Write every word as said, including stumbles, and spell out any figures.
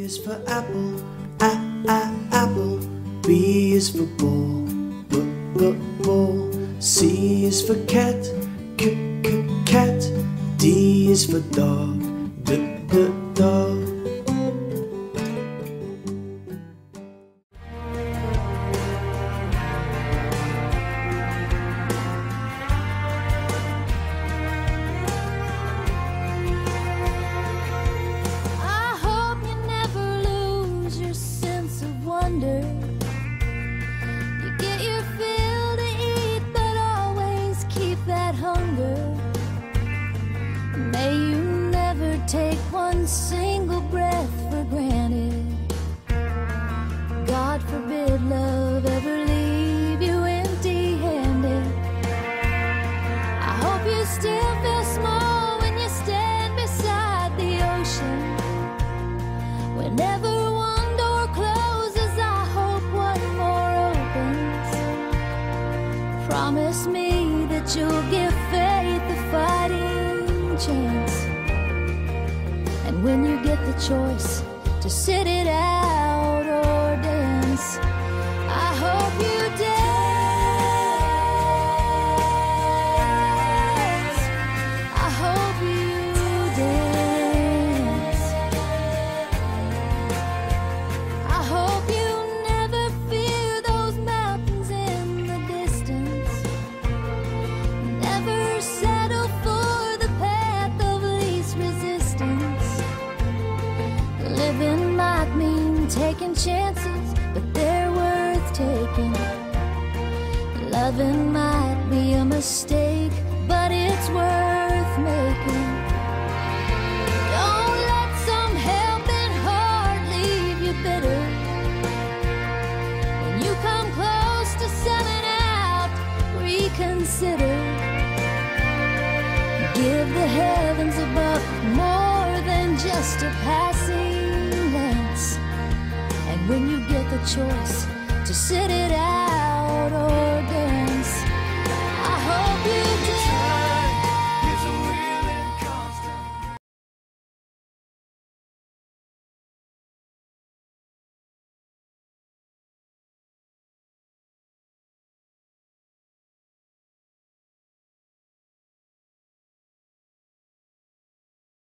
is for apple, a a apple. B is for ball, b b ball. C is for cat, c c cat. D is for dog, d d dog. You get your fill to eat, but always keep that hunger. May you never take one single breath for granted. God forbid love ever leave you empty-handed. I hope you still feel small when you stand beside the ocean. Whenever promise me that you'll give faith a fighting chance. And when you get the choice to sit it out or dance, I hope you dance. I hope you dance. I hope you never fear those mountains in the distance. Never settle for the path of least resistance. Living might mean taking chances, but they're worth taking. Loving might be a mistake, but it's worth making. Don't let some helping heart leave you bitter. When you come close to selling out, reconsider. Give the heavens above more than just a passing glance. And when you get the choice to sit it out,